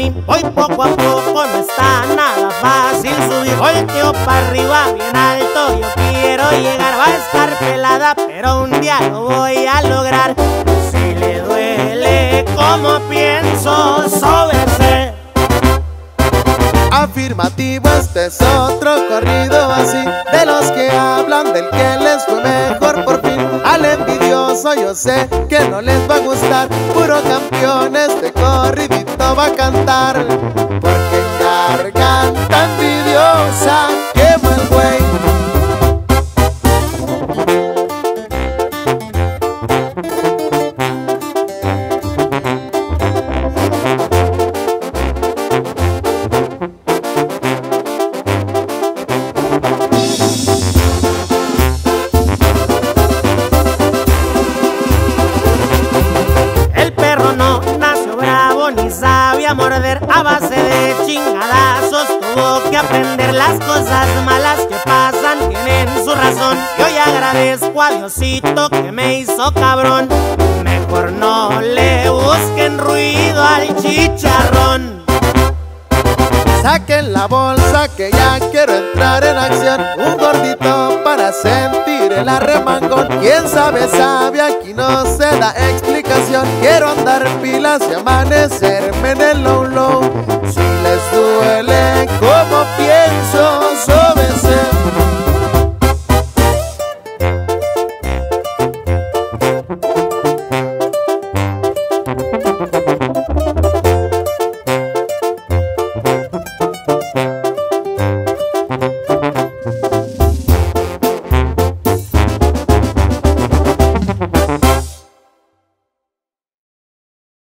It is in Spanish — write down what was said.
mí. Voy poco a poco, no está nada fácil subir. Volteo para arriba, bien alto, yo quiero llegar. Va a estar pelada, pero un día lo voy a lograr. Si le duele como pienso sobre ser afirmativo, este es otro corrido así, de los que hablan del que les fue mejor por fin. Al envidioso yo sé que no les va a gustar, puro campeón este corridito va a cantar, porque garganta envidiosa quema el güey. morder a base de chingadazos. Tuvo que aprender las cosas malas que pasan, tienen su razón. Y hoy agradezco a Diosito que me hizo cabrón. Mejor no le busquen ruido al chicharrón. Saquen la bolsa que ya quiero entrar en acción. Un gordito para sentir el arremangón. Quién sabe, aquí no se da explicación. Quiero andar pilas y amanecerme en el low low. Si les duele como piel